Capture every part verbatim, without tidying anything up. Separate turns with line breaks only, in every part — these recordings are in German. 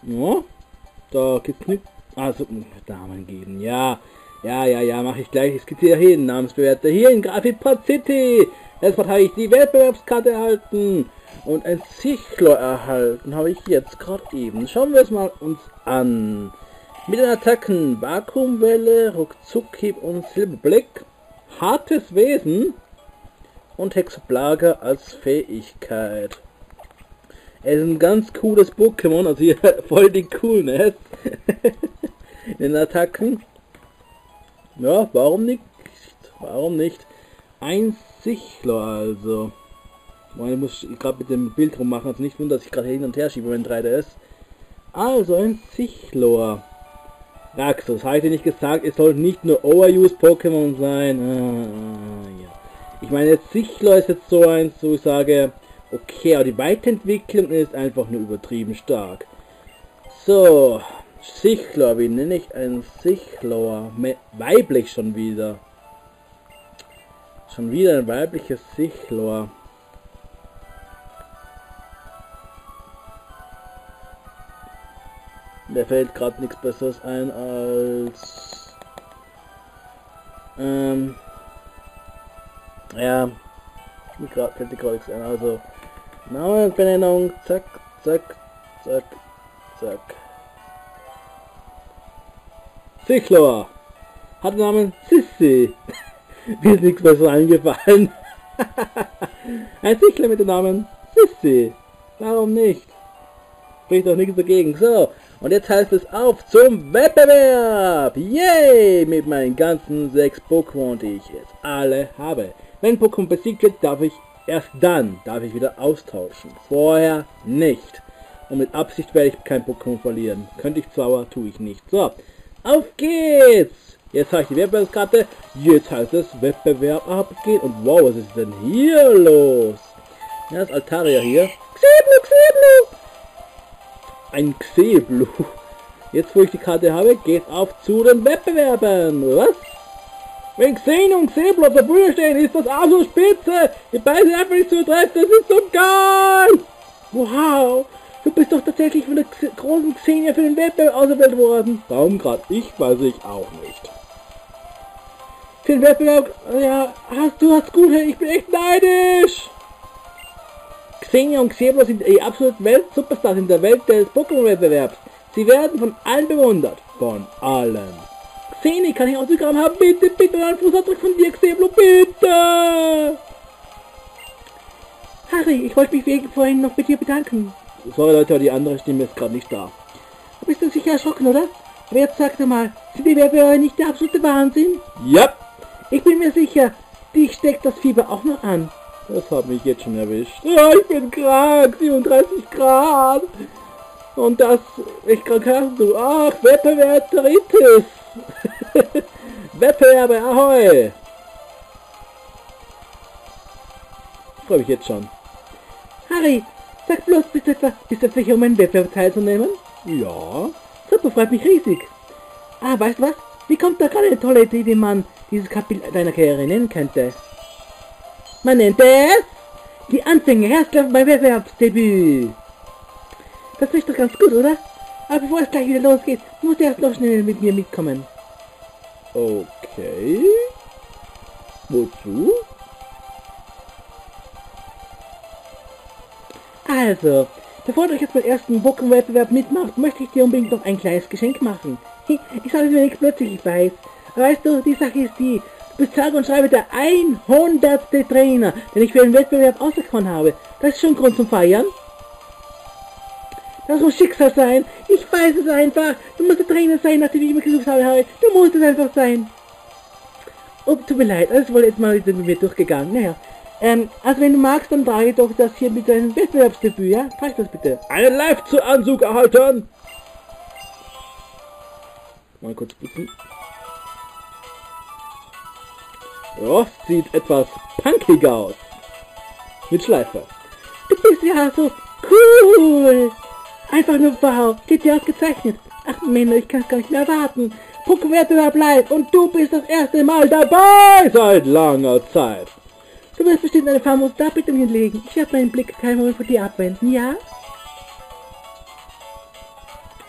Ja, da gibt's nicht. Also, Namen geben, ja. Ja, ja, ja, mache ich gleich. Es gibt hier hin, Namensbewerter. Hier in Grafikport City. Erstmal habe ich die Wettbewerbskarte erhalten. Und ein Zichlor erhalten habe ich jetzt gerade eben. Schauen wir es mal uns an. Mit den Attacken Vakuumwelle, Ruckzuckhieb und Silberblick. Hartes Wesen. Und Hexoplage als Fähigkeit. Es ist ein ganz cooles Pokémon, also hier voll die Coolness in den Attacken. Ja, warum nicht? Warum nicht? Ein Zichlor also. Ich muss gerade mit dem Bild rummachen, also nicht wundern, dass ich gerade hin und her schiebe, wenn drei D S. Also ein Zichlor. Raxus, habe ich dir nicht gesagt, es soll nicht nur Overuse-Pokémon sein. Ah, ja. Ich meine, Zichlor ist jetzt so eins, wo ich sage, okay, aber die Weiterentwicklung ist einfach nur übertrieben stark. So, Zichlor, wie nenne ich ein Zichlor? Weiblich schon wieder. Schon wieder ein weibliches Zichlor. Mir fällt gerade nichts Besseres ein als... Ähm... Ja... Mir fällt mir gerade nichts ein, also... Namensbenennung, zack, zack, zack, zack. Zichlor! Hat den Namen Sissi! Mir ist nichts Besseres eingefallen. Ein Zichlor mit dem Namen Sissi! Warum nicht? Spricht doch nichts dagegen. So, und jetzt heißt es auf zum Wettbewerb! Yay! Mit meinen ganzen sechs Pokémon, die ich jetzt alle habe. Wenn Pokémon besiegt wird, darf ich erst dann darf ich wieder austauschen. Vorher nicht. Und mit Absicht werde ich kein Pokémon verlieren. Könnte ich zwar, aber tue ich nicht. So, auf geht's! Jetzt habe ich die Wettbewerbskarte. Jetzt heißt es Wettbewerb abgehen. Und wow, was ist denn hier los? Ja, das Altaria hier. Xeblu, Xeblu! Ein Xeblu. Jetzt, wo ich die Karte habe, geht auf zu den Wettbewerben. Was? Wenn Xeno und Xeblu auf der Bühne stehen, ist das absolut spitze. Die beiden sind einfach nicht zu treffen. Das ist so geil. Wow. Du bist doch tatsächlich von der großen Xenia für den Wettbewerb ausgewählt worden. Warum gerade ich, weiß ich auch nicht. Für den Wettbewerb, ja, hast du hast gut, ich bin echt neidisch. Xenia und Xeblu sind die absoluten Welt-Superstars in der Welt des Pokémon-Wettbewerbs. Sie werden von allen bewundert. Von allen. Xenia, kann ich Autogramm haben? Bitte, bitte, einen Fußabdruck von dir, Xeblu, bitte! Harry, ich wollte mich wegen vorhin noch mit dir bedanken. Sorry Leute, die andere Stimme ist gerade nicht da. Du bist doch sicher erschrocken, oder? Aber jetzt sag doch mal, sind die Wettbewerber nicht der absolute Wahnsinn? Ja! Ich bin mir sicher, dich steckt das Fieber auch noch an. Das hat mich jetzt schon erwischt. Ja, ich bin krank, siebenunddreißig Grad. Und das, ich krank hast du. Ach, Wettbewerberitis. Wettbewerbe, ahoi. Freue mich jetzt schon. Harry, sag bloß, bist du etwa, bist du sicher, um einen Wettbewerb teilzunehmen? Ja. Super, freut mich riesig. Ah, weißt du was? Wie kommt da gerade eine tolle Idee, wie man dieses Kapitel deiner Karriere nennen könnte? Man nennt es die Anfänge, Herzklaffen beim Wettbewerbsdebüt. Das ist doch ganz gut, oder? Aber bevor es gleich wieder losgeht, musst du erst noch schnell mit mir mitkommen. Okay. Wozu? Also, bevor du jetzt beim ersten Pokémon-Wettbewerb mitmachst, möchte ich dir unbedingt noch ein kleines Geschenk machen. Ich sage dir nichts plötzlich, ich weiß. Aber weißt du, die Sache ist die, du bist sage und schreibe der hundertste Trainer, den ich für den Wettbewerb auserkoren habe. Das ist schon Grund zum Feiern. Das muss Schicksal sein. Ich weiß es einfach. Du musst der Trainer sein, nachdem ich immer gesucht habe, Harry. Du musst es einfach sein. Oh, tut mir leid, das wurde jetzt mal mit mir durchgegangen. Naja. Ähm, also wenn du magst, dann trage doch das hier mit deinem Wettbewerbsdebüt, ja? Trag das bitte. Einen Live-Anzug erhalten! Mal kurz gucken. Ja, sieht etwas punkig aus. Mit Schleife. Du bist ja so cool! Einfach nur wow, steht dir ausgezeichnet. Ach Männer, ich kann es gar nicht mehr erwarten. Pokémon-Wettbewerb live und du bist das erste Mal dabei seit langer Zeit. Du wirst bestimmt eine famose Darbietung hinlegen. Ich werde meinen Blick keinen Moment von dir abwenden, ja?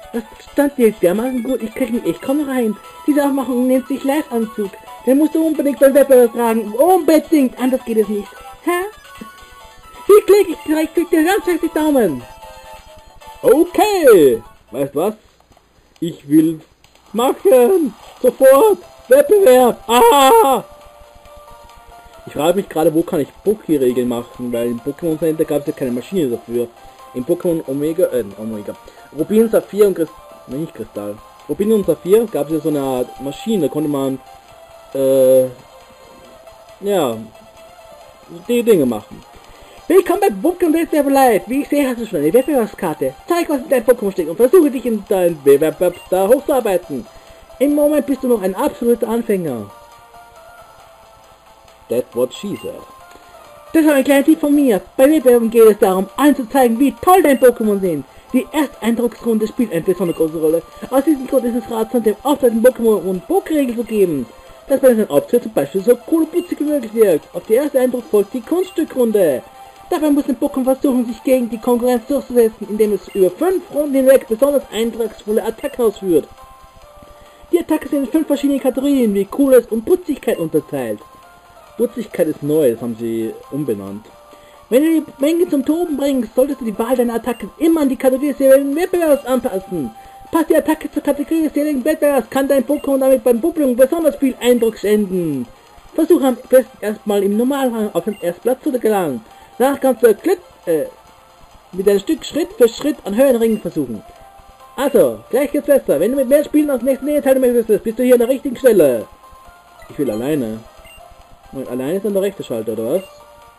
Das stand dir dermaßen gut, ich krieg mich, ich komme rein. Diese Aufmachung nennt sich Live-Anzug. Den musst du unbedingt beim Wettbewerb tragen. Unbedingt, anders geht es nicht. Hä? Wie klick ich direkt, klick dir ganz fest die Daumen. Okay. Weißt was? Ich will machen. Sofort. Wettbewerb. Ah! Ich frage mich gerade, wo kann ich Poké-Regeln machen, weil im Pokémon Center gab es ja keine Maschine dafür. Im Pokémon Omega, äh, Omega. Rubin, Saphir und Kristall, nicht Kristall. Rubin und Saphir gab es ja so eine Art Maschine, da konnte man, äh, ja, die Dinge machen. Willkommen bei Pokémon Wettbewerb Live. Wie ich sehe, hast du schon eine Wettbewerbskarte. Zeig, was in deinem Pokémon steckt und versuche dich in deinen Wettbewerbsstar hochzuarbeiten. Im Moment bist du noch ein absoluter Anfänger. That's what she said. Das war ein kleiner Tipp von mir. Bei Wettbewerben geht es darum, allen zu zeigen, wie toll dein Pokémon sind. Die Ersteindrucksrunde spielt eine besonders große Rolle. Aus diesem Grund ist es ratsam, dem Auftreten Pokémon und Pokéregeln zu geben. Dass bei seinem Auftritt zum Beispiel so cool und putzig wie möglich wirkt. Auf die erste Eindruck folgt die Kunststückrunde. Dabei muss ein Pokémon versuchen, sich gegen die Konkurrenz durchzusetzen, indem es über fünf Runden hinweg besonders eindrucksvolle Attacken ausführt. Die Attacken sind in fünf verschiedene Kategorien wie Coolness und Putzigkeit unterteilt. Putzigkeit ist neu, das haben sie umbenannt. Wenn du die Menge zum Toben bringst, solltest du die Wahl deiner Attacken immer an die Kategorie des jeweiligen Wettbewerbs anpassen. Passt die Attacke zur Kategorie des jeweiligen Wettbewerbs, kann dein Pokémon damit beim Publikum besonders viel Eindruck senden. Versuche am besten erstmal im Normalrang auf den ersten Platz zu gelangen. Danach kannst du Klitt, äh, mit einem Stück Schritt für Schritt an höheren Ringen versuchen. Also, gleich geht's besser. Wenn du mit mehr Spielen aus dem nächsten Nähe teilnehmen möchtest, bist du hier an der richtigen Stelle. Ich will alleine. Und alleine ist dann der rechte Schalter, oder was?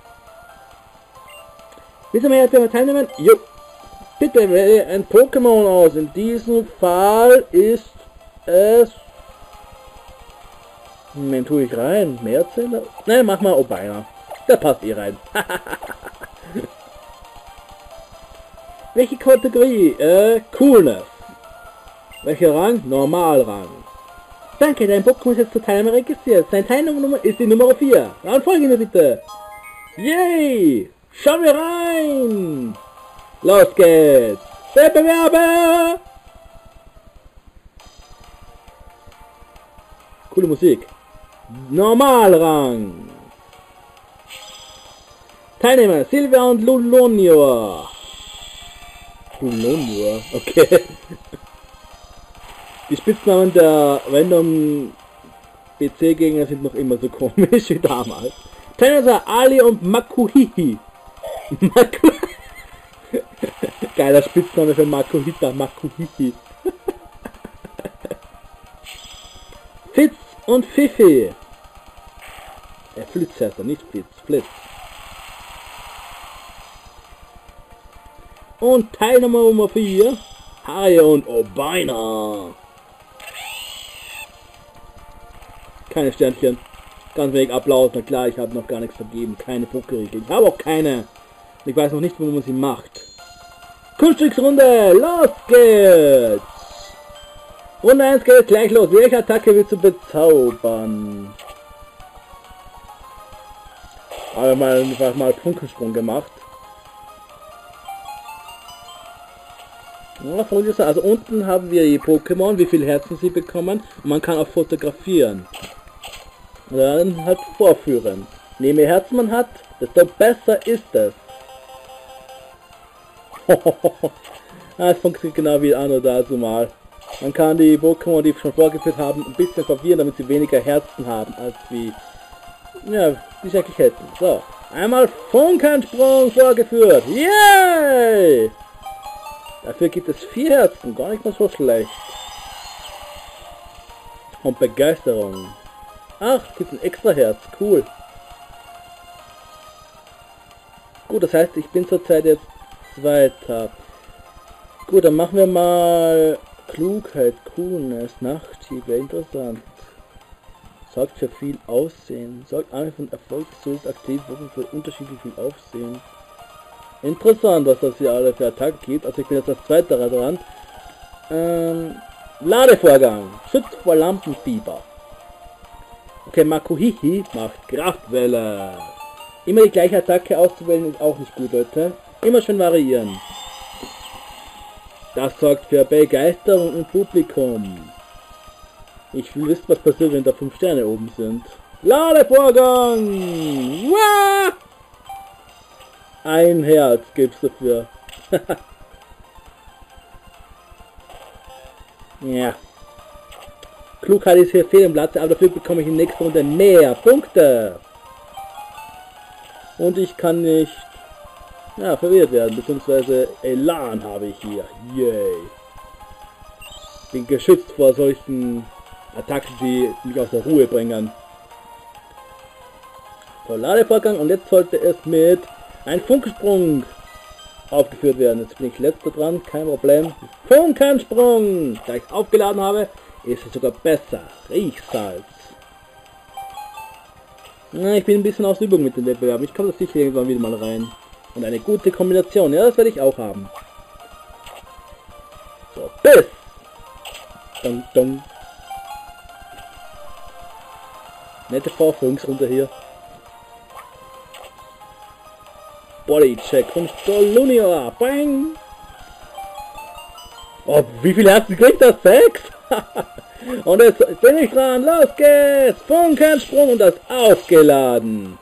Willst du mehr als teilnehmen? Jo. Bitte wähle ein Pokémon aus. In diesem Fall ist es... Wen tue ich rein? Mehrzähler? Nein, mach mal Obina. Da passt eh rein. Welche Kategorie? Äh, Coolness. Welcher Rang? Normalrang. Danke, dein Pokémon ist jetzt zur Teilnahme registriert. Seine Teilnahmenummer ist die Nummer vier. Dann folge mir bitte. Yay! Schauen wir rein! Los geht's! Wettbewerbe! Coole Musik. Normalrang. Teilnehmer Silvia und Lulonior. Lulonior, okay. Die Spitznamen der random P C-Gegner sind noch immer so komisch wie damals. Teilnehmer Ali und Makuhihi. Maku Geiler Spitzname für Makuhita, Makuhihi. Fitz und Fifi. Er Flitz heißt er, nicht Fitz, Flitz. Und Teilnehmer Nummer vier, Harry und Obina. Keine Sternchen, ganz wenig Applaus, na klar, ich habe noch gar nichts vergeben, keine Pokerregel, ich habe auch keine. Ich weiß noch nicht, wo man sie macht. Kunststücksrunde, los geht's! Runde eins geht gleich los, welche Attacke willst du bezaubern? Aber mal einfach mal Funkensprung gemacht. Ja, also unten haben wir die Pokémon, wie viele Herzen sie bekommen, und man kann auch fotografieren. Und dann halt vorführen. Je mehr Herzen man hat, desto besser ist es. Es funktioniert genau wie Anno dazu mal. Man kann die Pokémon, die schon vorgeführt haben, ein bisschen verwirren, damit sie weniger Herzen haben, als wie, ja, die sie eigentlich hätten. So, einmal Funkensprung vorgeführt. Yay! Dafür gibt es vier Herzen, gar nicht mal so schlecht. Und Begeisterung. Ach, gibt ein extra Herz, cool. Gut, das heißt, ich bin zurzeit jetzt Zweiter. Gut, dann machen wir mal Klugheit, Coolness, Nachthieb, wäre interessant. Sorgt für viel Aussehen. Sorgt einfach von Erfolg, so ist aktiv, für unterschiedlich viel Aufsehen. Interessant, was das hier alle für Attacken gibt. Also ich bin jetzt als Zweiter dran. Ähm, Ladevorgang. Schützt vor Lampenfieber. Okay, Makuhihi macht Kraftwelle. Immer die gleiche Attacke auszuwählen ist auch nicht gut, Leute. Immer schön variieren. Das sorgt für Begeisterung im Publikum. Ich will wissen, was passiert, wenn da fünf Sterne oben sind. Ladevorgang! Wah! Ein Herz gibt's dafür. Ja. Klugheit ist hier fehl im Platz, aber dafür bekomme ich in der nächsten Runde mehr Punkte. Und ich kann nicht ja, verwirrt werden, beziehungsweise Elan habe ich hier. Yay. Bin geschützt vor solchen Attacken, die mich aus der Ruhe bringen. So, Ladevorgang, und jetzt sollte es mit einem Funkensprung aufgeführt werden. Jetzt bin ich letzter dran, kein Problem. Funkensprung! Da ich es aufgeladen habe, ist es sogar besser. Riechsalz. Na, ich bin ein bisschen aus Übung mit dem Wettbewerb. Ich komme das sicher irgendwann wieder mal rein. Und eine gute Kombination, ja, das werde ich auch haben. So, Biss! Dum, dum. Nette Vorführungsrunde hier. Bodycheck von Stolunior. Bang! Oh, wie viele Herzen kriegt das? Sechs? Und jetzt bin ich dran. Los geht's! Funkensprung und das aufgeladen.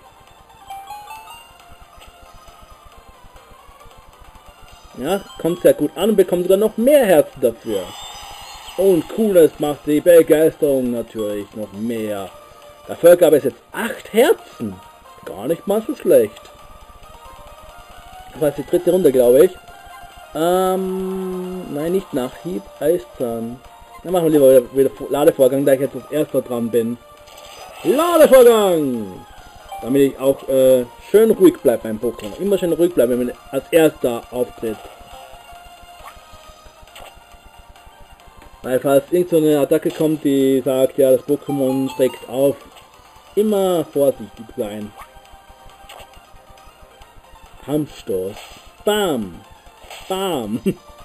Ja, kommt sehr gut an und bekommt sogar noch mehr Herzen dafür. Und cooles macht die Begeisterung natürlich noch mehr. Dafür gab es jetzt acht Herzen. Gar nicht mal so schlecht. Das war die dritte Runde, glaube ich. Ähm, nein, nicht Nachhieb, Eiszahn. Dann machen wir lieber wieder, wieder Ladevorgang, da ich jetzt als erster dran bin. Ladevorgang! Damit ich auch äh, schön ruhig bleibe beim Pokémon. Immer schön ruhig bleiben, wenn man als erster auftritt. Weil falls irgend so eine Attacke kommt, die sagt, ja, das Pokémon streckt auf, immer vorsichtig sein. Kampfstoß. Bam! Bam!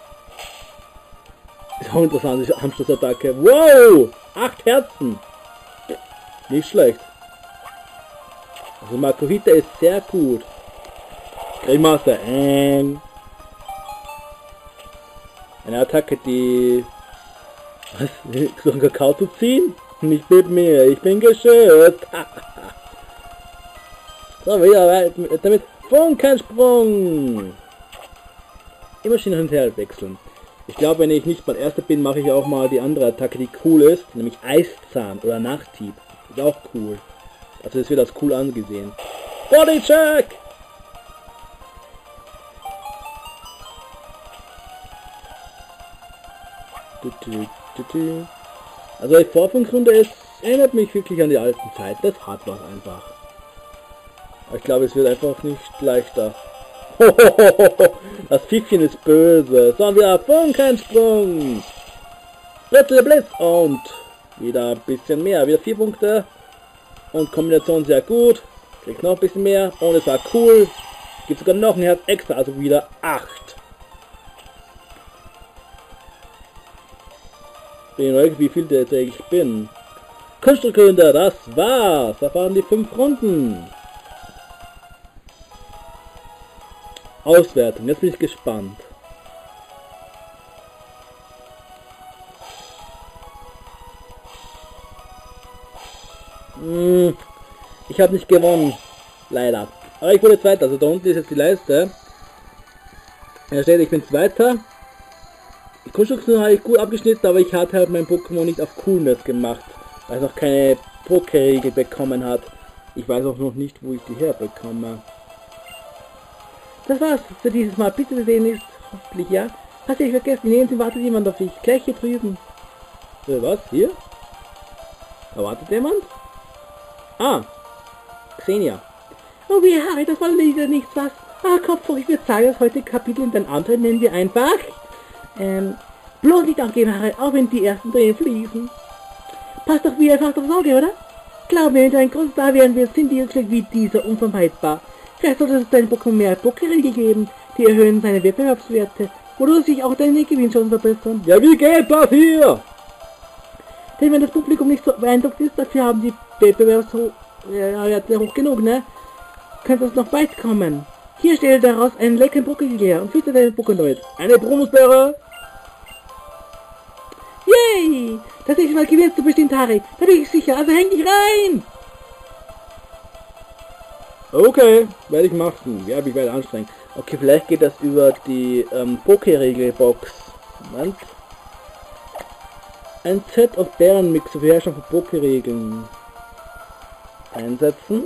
Ist auch interessant, diese Kampfstoßattacke. Wow! Acht Herzen! Nicht schlecht. Also Makuhita ist sehr gut. Grimasse. Ähm. Eine Attacke, die... Was? So einen Kakao zu ziehen? Nicht mit mir, ich bin geschützt. So, wieder weiter damit. Funkensprung! Immer schön hin und her wechseln. Ich glaube, wenn ich nicht mal Erster bin, mache ich auch mal die andere Attacke, die cool ist. Nämlich Eiszahn oder Nachthieb. Ist auch cool. Also es wird als cool angesehen. Bodycheck! Also die Vorführungsrunde ist, erinnert mich wirklich an die alten Zeit. Das hat was einfach. Aber ich glaube, es wird einfach nicht leichter. Das Pfiffchen ist böse. So, wieder Funkensprung. Blitz, Blitz und wieder ein bisschen mehr. Wieder vier Punkte. Und Kombination sehr gut. Kriegt noch ein bisschen mehr. Und es war cool. Gibt sogar noch ein Herz extra. Also wieder acht. Bin neugierig, wie viel der ich bin. Kunststückgründer, das war's. Das waren die fünf Runden. Auswertung, jetzt bin ich gespannt. Hm, ich habe nicht gewonnen, leider. Aber ich wurde Zweiter, also da unten ist jetzt die Leiste. Da steht, ich bin Zweiter. Die Kunststücke habe ich gut abgeschnitten, aber ich hatte halt mein Pokémon nicht auf Coolness gemacht, weil es noch keine Poké-Regel bekommen hat. Ich weiß auch noch nicht, wo ich die herbekomme. Das war's für dieses Mal. Bitte zu sehen ist, hoffentlich ja. Hast du nicht vergessen, neben Sie wartet jemand auf dich. Gleich hier drüben. Äh, was? Hier? Da wartet jemand? Ah, Xenia. Oh wie Harry, das war leider nichts was. Ah, Kopf, ich würde sagen, das heutige Kapitel und den anderen nennen wir einfach. Ähm, bloß nicht aufgeben, Harry, auch wenn die ersten Tränen fließen. Passt doch wie einfach aufs Auge, oder? Glaub mir, wenn du ein Großstar werden wirst, sind die Schläge wie dieser unvermeidbar. Vielleicht sollte es deinem Pokémon mehr Poké-Regel geben, die erhöhen seine Wettbewerbswerte, wodurch sich auch deine Gewinnchancen verbessern. Ja, wie geht das hier? Denn wenn das Publikum nicht so beeindruckt ist, dafür haben die Wettbewerbswerte hoch genug, ne? Könnte es noch weit kommen. Hier stelle daraus einen leckeren Poké her und fütter deine Pokémon. Eine Bonusbeere Das nächste Mal gewinnst du bestimmt, Harry. Da bin ich sicher. Also häng dich rein. Okay, werde ich machen. Ja, ich werde anstrengen. Okay, vielleicht geht das über die ähm, Poké-Regelbox. Moment. Ein Set of Bärenmix zur Beherrschung von Poké-Regeln. Einsetzen.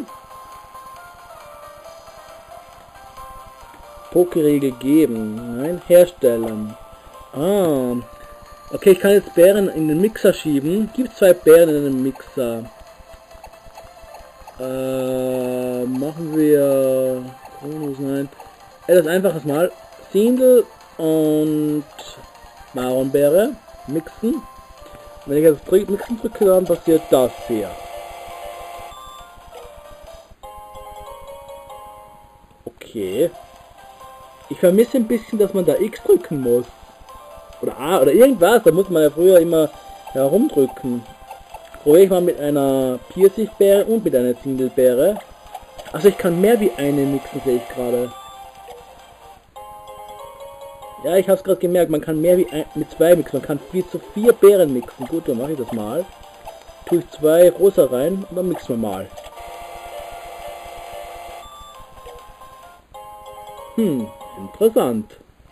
Poké-Regel geben. Nein, herstellen. Ah. Okay, ich kann jetzt Bären in den Mixer schieben. Gibt zwei Bären in den Mixer. Äh, machen wir... Nein. Etwas einfaches mal. Single und Maronbeere mixen. Wenn ich jetzt drück, mixen drücke, dann passiert das hier. Okay. Ich vermisse ein bisschen, dass man da X drücken muss. Oder A oder irgendwas. Da muss man ja früher immer herumdrücken. Probiere ich mal mit einer Pfirsichbeere und mit einer Sindelbeere. Also ich kann mehr wie eine mixen, sehe ich gerade. Ja, ich habe es gerade gemerkt, man kann mehr wie ein, mit zwei mixen. Man kann vier zu vier Beeren mixen. Gut, dann mache ich das mal. Tue ich zwei rosa rein und dann mixen wir mal. Hm, interessant.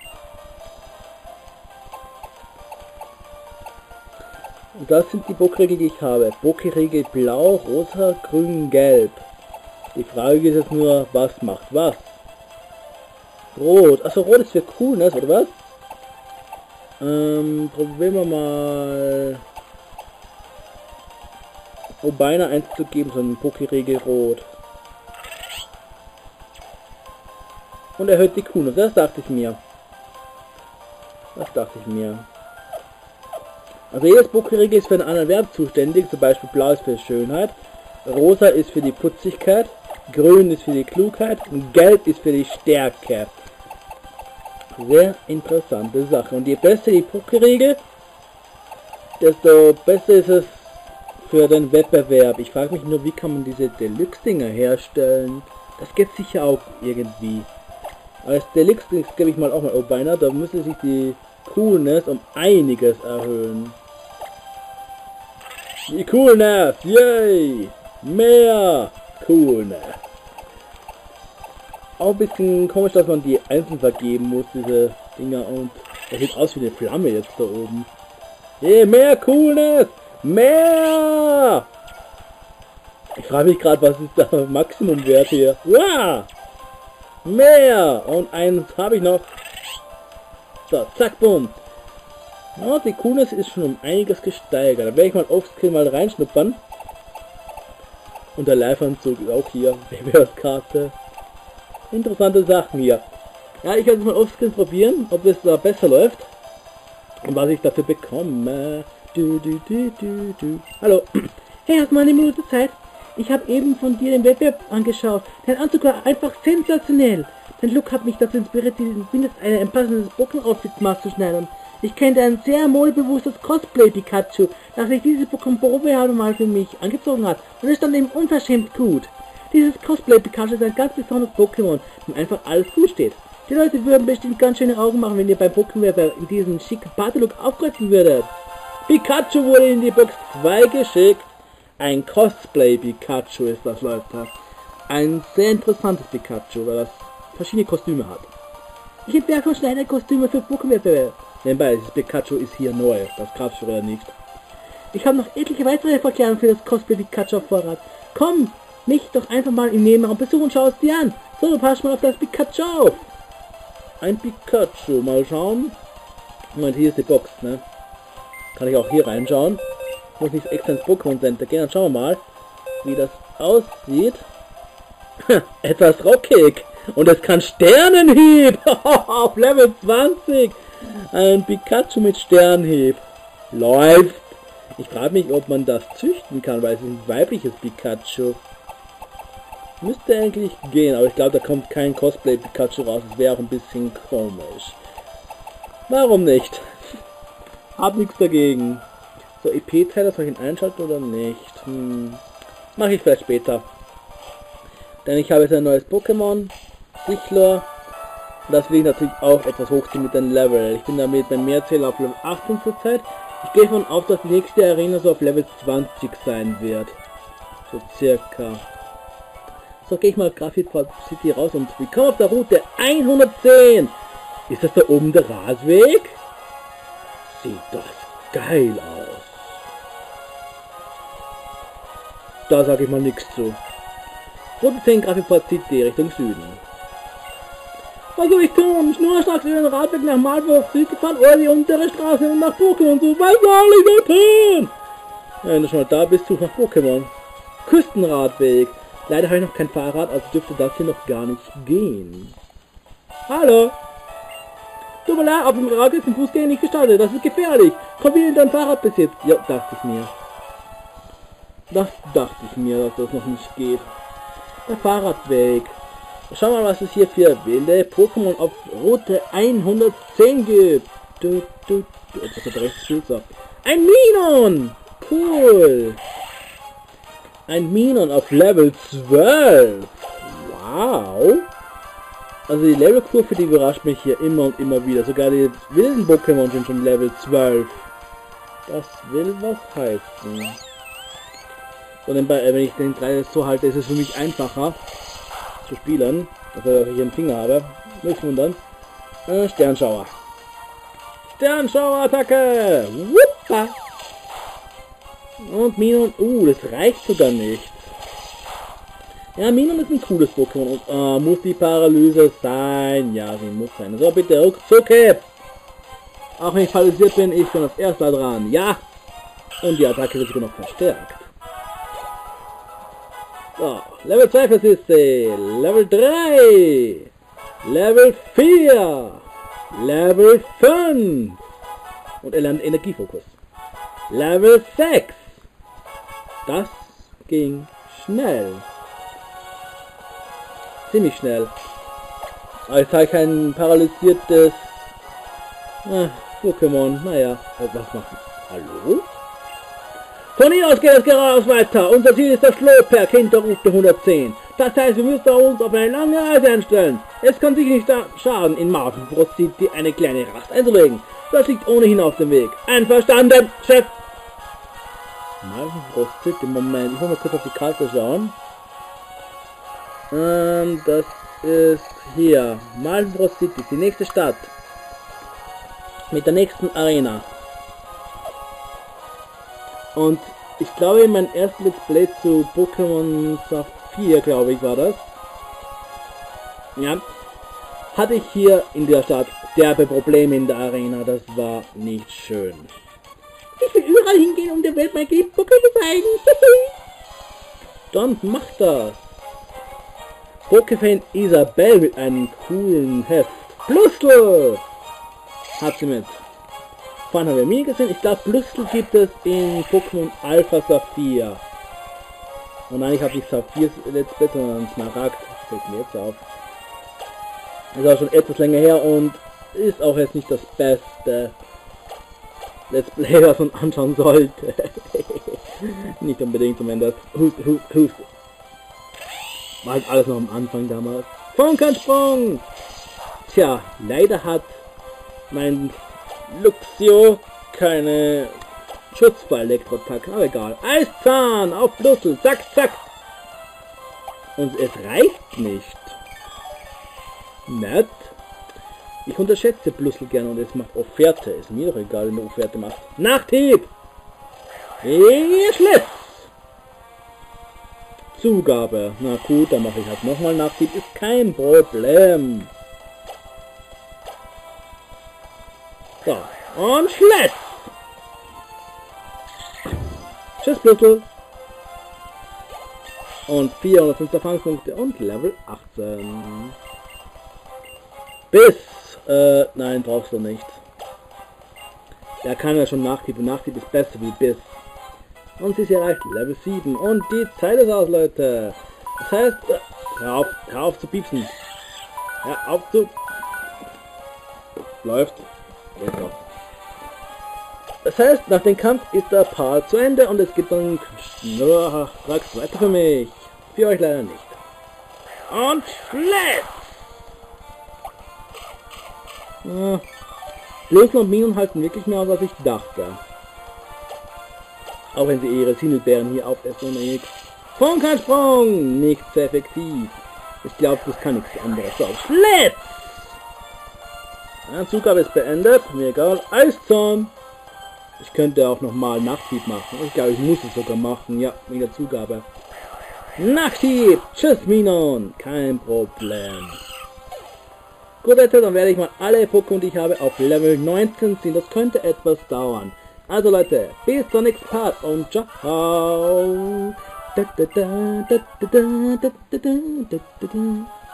Und das sind die Poké-Regeln, die ich habe. Poké-Regel blau, rosa, grün, gelb. Die Frage ist jetzt nur, was macht was? Rot. Achso, rot ist für Coolness, oder was? Ähm, probieren wir mal... Obina einzugeben, so eine Poké-Regel rot. Und erhöht die Coolness, das dachte ich mir. Das dachte ich mir. Also jedes Poké-Regel ist für einen anderen Verb zuständig, zum Beispiel blau ist für Schönheit, rosa ist für die Putzigkeit, grün ist für die Klugheit und gelb ist für die Stärke. Sehr interessante Sache. Und je besser die Poké-Regel, desto besser ist es für den Wettbewerb. Ich frage mich nur, wie kann man diese Deluxe-Dinger herstellen? Das geht sicher auch irgendwie. Als Deluxe-Dings gebe ich mal auch mal Obina, da müsste sich die Coolness um einiges erhöhen. Die Coolness, yay! Mehr Coolness. Auch ein bisschen komisch, dass man die einzeln vergeben muss, diese Dinger, und das sieht aus wie eine Flamme jetzt da oben. Yeah, mehr Coolness! Mehr! Ich frage mich gerade, was ist der Maximumwert hier? Wow! Mehr! Und eins habe ich noch. So, zack, bumm. Ja, die Coolness ist schon um einiges gesteigert. Da werde ich mal offscreen mal reinschnuppern. Und der Live-Anzug ist auch hier. Weberbskarte. Interessante Sachen hier. Ja, ich werde es mal offscreen probieren, ob es da besser läuft. Und was ich dafür bekomme. Du, du, du, du, du. Hallo. Hey, hast du mal eine Minute Zeit? Ich habe eben von dir den Wettbewerb angeschaut. Dein Anzug war einfach sensationell. Dein Look hat mich dazu inspiriert, diesen mindestens ein passendes Pokémon-Outfit maßzuschneidern. Ich kenne ein sehr modebewusstes Cosplay-Pikachu, das sich dieses Pokémon-Probe mal für mich angezogen hat. Und es stand ihm unverschämt gut. Dieses Cosplay-Pikachu ist ein ganz besonderes Pokémon, dem einfach alles gut steht. Die Leute würden bestimmt ganz schöne Augen machen, wenn ihr beim Pokémon in diesen schicken Party-Look aufkreuzen würdet. Pikachu wurde in die Box zwei geschickt. Ein Cosplay-Pikachu ist das, Leute. Ein sehr interessantes Pikachu, weil das verschiedene Kostüme hat. Ich entwerfe schnell Kostüme für Pokémon-Wettbewerb. Nebenbei, dieses Pikachu ist hier neu, das gab es früher nicht. Ich habe noch etliche weitere Verklärungen für das Cosplay-Pikachu auf Vorrat. Komm, mich doch einfach mal im Nebenraum besuchen und schau es dir an. So, pass mal auf das Pikachu auf. Ein Pikachu, mal schauen. Moment, hier ist die Box, ne? Kann ich auch hier reinschauen. Muss nicht extra ins Pokémon Center gehen, dann schauen wir mal, wie das aussieht. Etwas rockig. Und es kann Sternenhieb. Auf Level zwanzig. Ein Pikachu mit Sternenhieb. Läuft. Ich frage mich, ob man das züchten kann, weil es ist ein weibliches Pikachu. Müsste eigentlich gehen, aber ich glaube, da kommt kein Cosplay-Pikachu raus. Das wäre auch ein bisschen komisch. Warum nicht? Hab nichts dagegen. So, E P-Teiler, soll ich ihn einschalten oder nicht? Hm. Mache ich vielleicht später. Denn ich habe jetzt ein neues Pokémon. Sichlor. Und das will ich natürlich auch etwas hochziehen mit dem Level. Ich bin damit beim Mehrzähler auf Level achtzehn zurzeit. Ich gehe davon aus, dass die nächste Arena so auf Level zwanzig sein wird. So circa. So, gehe ich mal Graphite City raus und wir kommen auf der Route hundertzehn. Ist das da oben der Radweg? Sieht das geil aus. Da sage ich mal nichts zu. Route zehn Graphite City Richtung Süden. Was soll ich tun? Schnurstracks über den Radweg nach Malwurf City fahren oder die untere Straße und nach Pokémon so. Was soll ich so tun? Ja, wenn du schon mal da bist, such nach Pokémon. Küstenradweg. Leider habe ich noch kein Fahrrad, also dürfte das hier noch gar nicht gehen. Hallo? Tut mir leid, auf dem Rad ist ein Fußgänger nicht gestartet. Das ist gefährlich. Komm wieder in dein Fahrrad bis jetzt. Ja, dachte ich mir. Das dachte ich mir, dass das noch nicht geht. Der Fahrradweg. Schau mal, was es hier für wilde Pokémon auf Route hundertzehn gibt. Du, du, du. Etwas hat rechts Schild sagt. Ein Minon! Cool! Ein Minon auf Level zwölf. Wow! Also die Levelkurve, die überrascht mich hier immer und immer wieder. Sogar die wilden Pokémon sind schon Level zwölf. Das will was heißen. Und wenn ich den drei so halte, ist es für mich einfacher zu spielen, also ich hier einen Finger habe, nicht wundern. Äh, Sternschauer. Sternschauer-Attacke! Wuppa! Und Minon, uh, das reicht sogar nicht. Ja, Minon ist ein cooles Pokémon und äh, muss die Paralyse sein? Ja, sie muss sein. So, bitte, ruckzuck! Auch wenn ich paralysiert bin, ich bin als erster dran. Ja! Und die Attacke wird sogar noch verstärkt. So, Level zwei für Sissy, Level drei, Level vier, Level fünf und er lernt Energiefokus. Level sechs. Das ging schnell. Ziemlich schnell. Aber jetzt habe ich ein paralysiertes äh, Pokémon. Naja, was machen? Hallo? Von hier aus geht es geradeaus weiter. Unser Ziel ist das Slowperk hinter Route hundertzehn. Das heißt, wir müssen uns auf eine lange Reise einstellen. Es kann sicher nicht schaden, in Marvin City eine kleine Rast einzulegen. Das liegt ohnehin auf dem Weg. Einverstanden, Chef! Marvin City, Moment, ich muss mal kurz auf die Karte schauen. Ähm, das ist hier. Marvin City, die nächste Stadt. Mit der nächsten Arena. Und ich glaube, mein erstes Let's Play zu Pokémon Saphir, glaube ich, war das. Ja. Hatte ich hier in der Stadt derbe Probleme in der Arena. Das war nicht schön. Ich will überall hingehen, um der Welt mein Pokémon zu zeigen. Dann mach das. Pokéfan Isabelle mit einem coolen Heft. Plustel! Hat sie mit. Vorhin haben wir mir gesehen, ich glaube Plustel gibt es in Pokémon Alpha Saphir. Und nein, ich habe nicht Saphir Let's Play, sondern Smaragd. Fällt mir jetzt auf. Ist auch schon etwas länger her und ist auch jetzt nicht das beste Let's Play, was man anschauen sollte. Nicht unbedingt, zumindest. Hust, hust, hust. War halt alles noch am Anfang damals. Funkensprung! Tja, leider hat mein Luxio keine Schutzball-Elektroattack, aber egal. Eiszahn auf Plustel, zack, zack! Und es reicht nicht. Nett. Ich unterschätze Plustel gerne und es macht Offerte. Ist mir doch egal, wenn du Offerte machst. Nachtieb! Hier Schlitz! Zugabe. Na gut, dann mache ich halt nochmal Nachtieb. Ist kein Problem. So, und Schlitz! Tschüss, Plustel! Und vierhundertfünf Erfahrungspunkte und Level achtzehn. Biss! Äh, nein, brauchst du nicht. Der kann ja schon Nachtieb und Nachtieb ist besser wie Biss. Und sie ist erreicht Level sieben und die Zeit ist aus, Leute. Das heißt, äh, hör auf, hör auf zu piepsen. Hör auf zu... Läuft. Geht noch. Das heißt, nach dem Kampf ist der Part zu Ende und es gibt dann nur Tracks weiter für mich. Für euch leider nicht. Und Schlitz! Ja, Blößen und Minen halten wirklich mehr aus, als ich dachte. Auch wenn sie ihre Sinelbeeren hier aufessen und nichts. Funkersprung! Nicht sehr effektiv. Ich glaube, das kann nichts anderes. So, Schlitz! Ja, Zugabe ist beendet. Mir egal. Eiszahn! Ich könnte auch nochmal Nachthieb machen. Ich glaube, ich muss es sogar machen. Ja, wegen der Zugabe. Nachthieb! Tschüss, Minon! Kein Problem. Gut, Leute, dann werde ich mal alle Pokémon, die ich habe, auf Level neunzehn ziehen. Das könnte etwas dauern. Also Leute, bis zum nächsten Part und ciao! Da, da, da, da, da, da, da, da, da, da, da.